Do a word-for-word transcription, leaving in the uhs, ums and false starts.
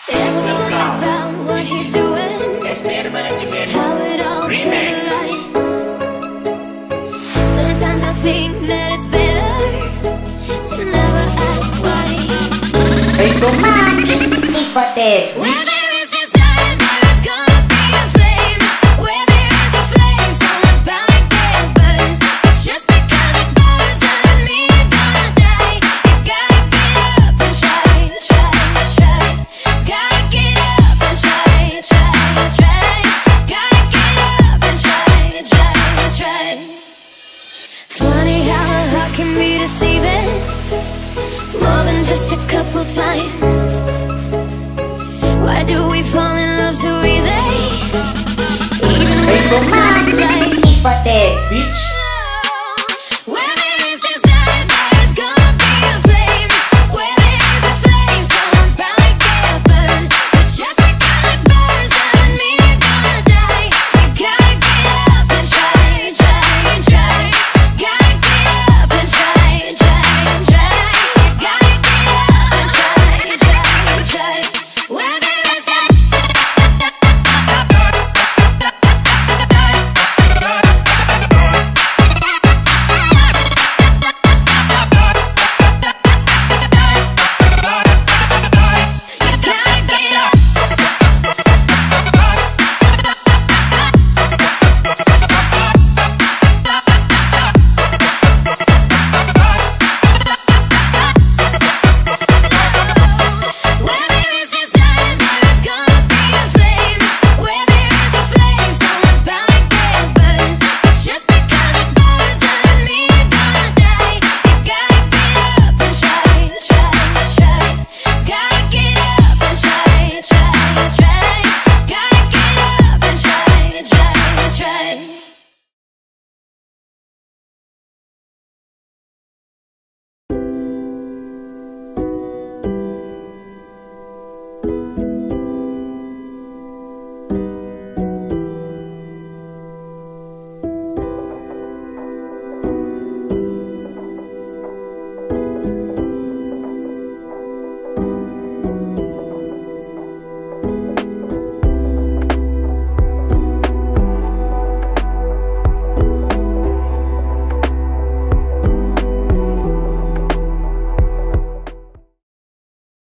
Please welcome, this is S D R Management Remix. Sometimes I think that it's better to never ask why. Hey, man, this is Nicote. Where there is desire, there is gonna be a flame. Where there is a flame, someone's bound to get burned. Just because it burns doesn't mean you're gonna die. You gotta get up and try, try, try. Gotta get up and try, try, try. Gotta get up and try, try, try. Funny how a heart can be deceiving, more than just a couple times. Why do we fall in love so easy? Even when Hey, it's man, not right. this is Nicote. Bitch.